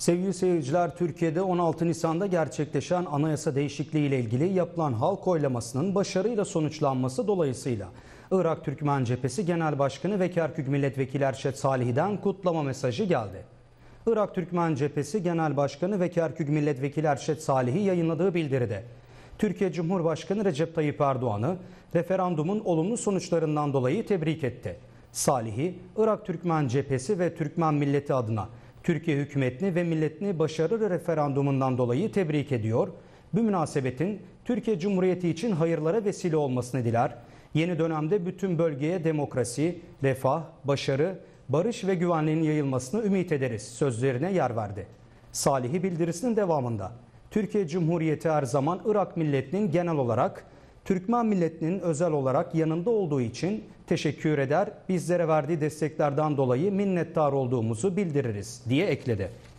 Sevgili seyirciler, Türkiye'de 16 Nisan'da gerçekleşen anayasa değişikliği ile ilgili yapılan halk oylamasının başarıyla sonuçlanması dolayısıyla Irak Türkmen Cephesi Genel Başkanı ve Kerkük Milletvekili Erşet Salihi'den kutlama mesajı geldi. Irak Türkmen Cephesi Genel Başkanı ve Kerkük Milletvekili Erşet Salihi yayınladığı bildiride, Türkiye Cumhurbaşkanı Recep Tayyip Erdoğan'ı referandumun olumlu sonuçlarından dolayı tebrik etti. Salihi, Irak Türkmen Cephesi ve Türkmen milleti adına Türkiye hükümetini ve milletini başarılı referandumundan dolayı tebrik ediyor. Bu münasebetin Türkiye Cumhuriyeti için hayırlara vesile olmasını diler. Yeni dönemde bütün bölgeye demokrasi, refah, başarı, barış ve güvenliğin yayılmasını ümit ederiz sözlerine yer verdi. Salihi bildirisinin devamında Türkiye Cumhuriyeti her zaman Irak milletinin genel olarak, Türkmen milletinin özel olarak yanında olduğu için teşekkür eder, bizlere verdiği desteklerden dolayı minnettar olduğumuzu bildiririz diye ekledi.